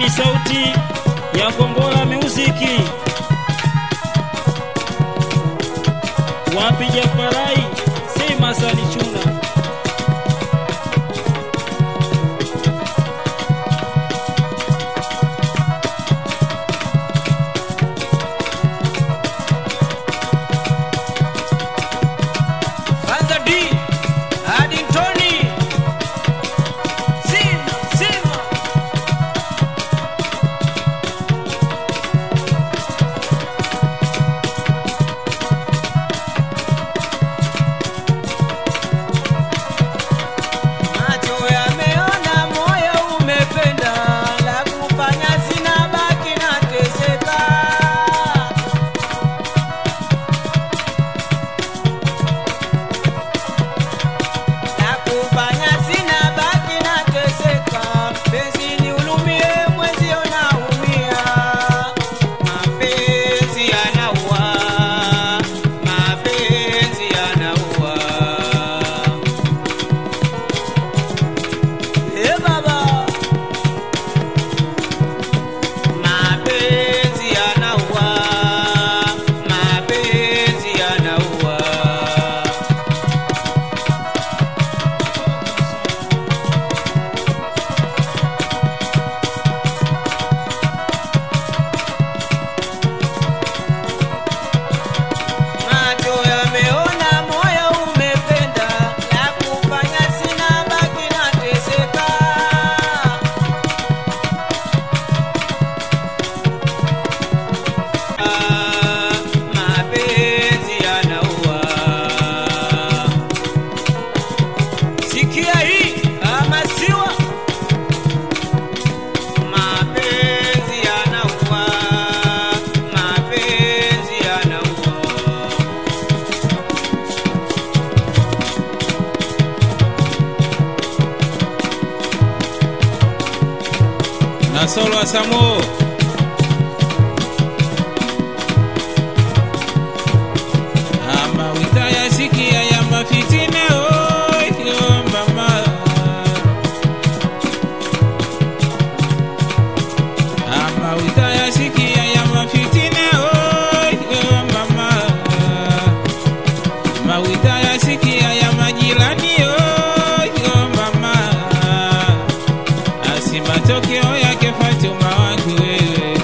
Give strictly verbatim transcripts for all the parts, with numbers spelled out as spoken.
ni sauti ya Kombola Muziki. Wapi Jafarai sema sali chuna. Solo Asamo ama witaya sikia ya mafitine oi mama ama witaya sikia ya mafitine oi mama ma witaya sikia ya majirani oi mama asima Tokyo yake Fatuma wangu wewe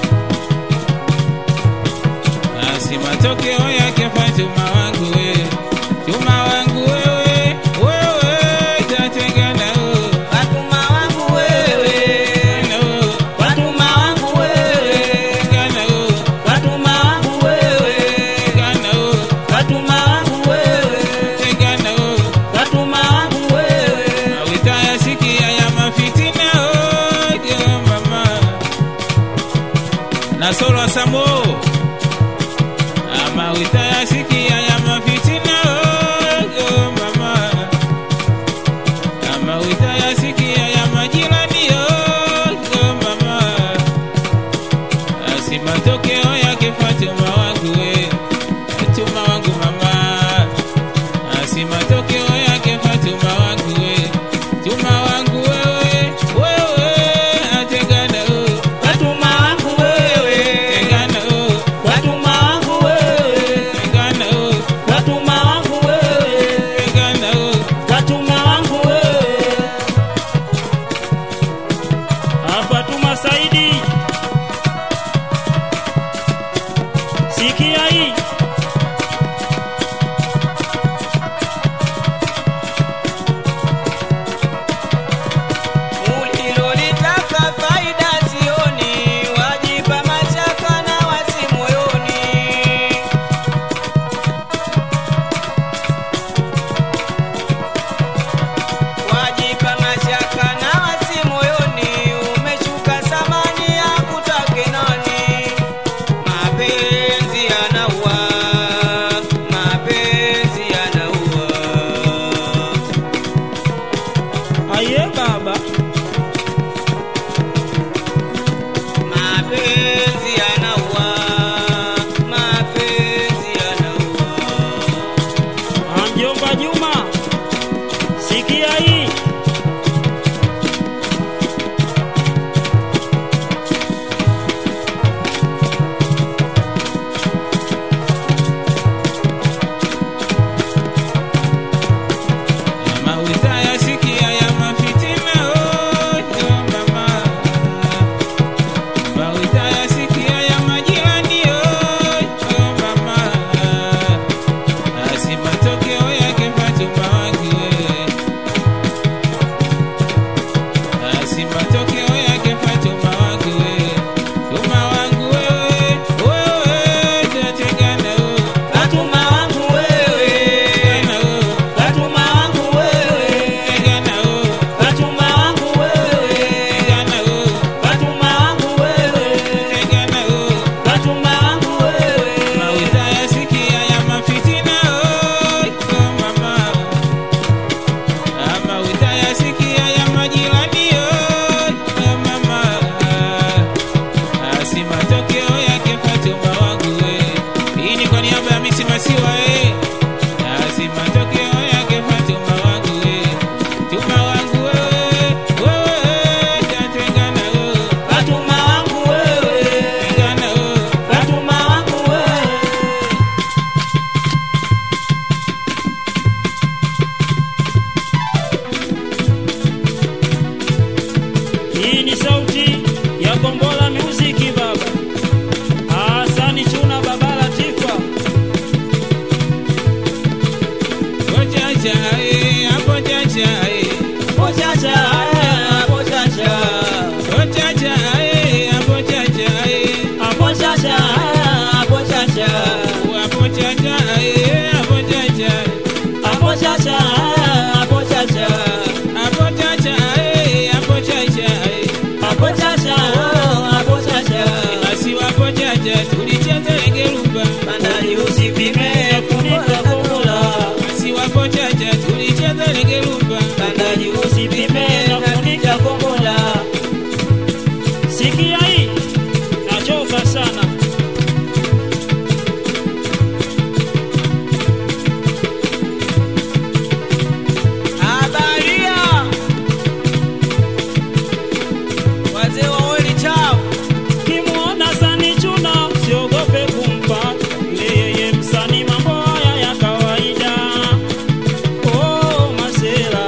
asima Tokyo yake Fatuma wangu wewe Tuma wangu wewe wewe tatengana Fatuma wangu wewe Fatuma wangu wewe kana Fatuma wangu wewe kana Fatuma wangu wewe kana Fatuma wangu wewe awitaya sikia ya mafitina mama na solo Asamo ama witaya sikia ya mafitina oh mama ama witaya sikia ya majirani oh mama asima Tokyo yake Fatuma wangu we Fatuma wangu mama asima Tokyo yake Fatuma wangu we Tuma wangu wewe wewe atengana Fatuma wangu wewe tengana Fatuma wangu wewe tengana Fatuma wangu wewe tengana Fatuma wangu wewe Fatuma Saidi sikia hii Ulilolitaka faida sioni wajipa mashaka na wasi moyoni wajipa mashaka na wasi moyoni umeshuka samani ya kutake nani mapenzi yanaua chacha tulicheza lengelumba Bandari usipime funika komola. si wapo chacha tulicheza lengelumba Bandari usipime funika komola. Sikia hii, nachoka sana. Abaria wazee wa weli chao. Kimwona Sani Chuna siogope kumpata, yule yeye msanii mambo haya ya kawaida. Oh masela,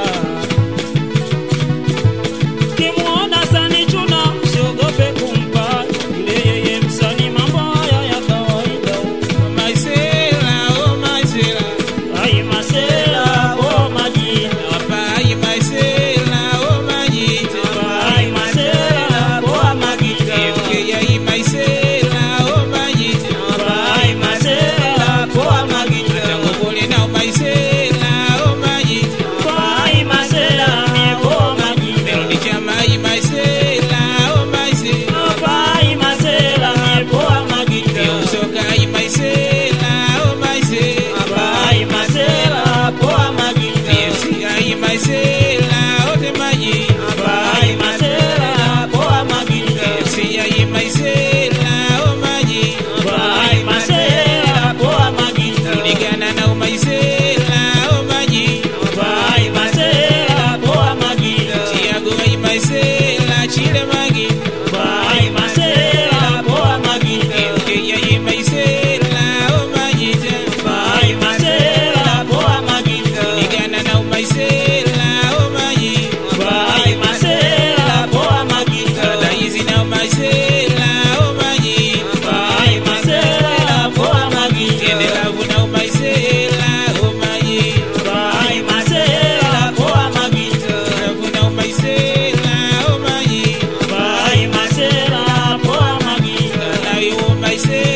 kimwona Sani Chuna siogope kumpata, yule yeye msanii mambo haya ya kawaida. maisela oh maisela Ai masela oh majina, Apai maisela oh majita ai masela oh magita, Kei maisela oh majita ai masela oh magita, Tangopole na maisela oh majita ai masela oh magita. Ni chama maisela oh maisela Ai masela poa magita, Soka maisela oh maisela ai masela poa magita, Si ai maisela oh te majita ai masela poa magita, Si ai maisela oh majita ai masela poa magita, Ligana na maisela oh majita ai masela poa magita, Tiago ai maisela chile magita ai masela poa magita, Kei ai maisela oh majita ai masela poa magita, Ligana na maisela oh majita ai masela poa magita, Daizi na maisela oh majita ai masela poa magita. Endelavu na maisela oh majita Ai masela poa magita, Endelavu na maisela oh majita ai masela poa magita, Lai oh maisela